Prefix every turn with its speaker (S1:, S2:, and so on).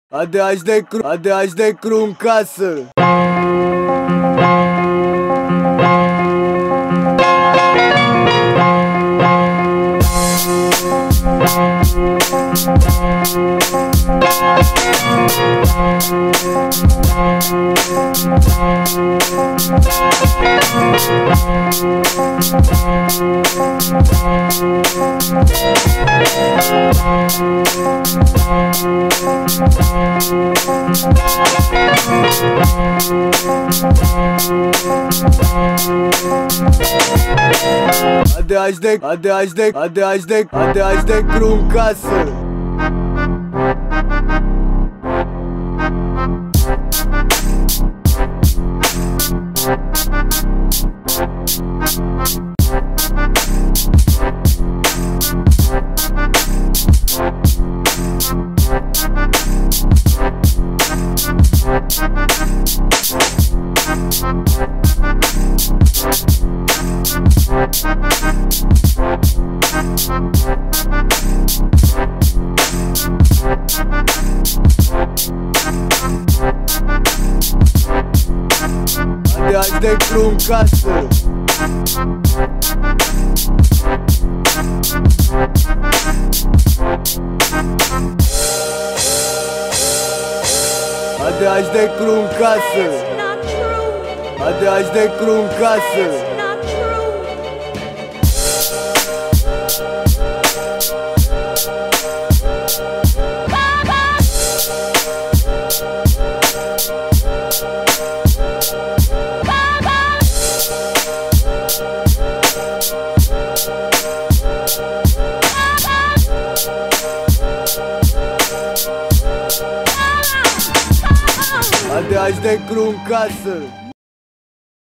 S1: ADHD crew în casă. ADHD crew în casă. ADHD crew în casă. ADHD crew în casă. ADHD crew în casă. ADHD crew în casă.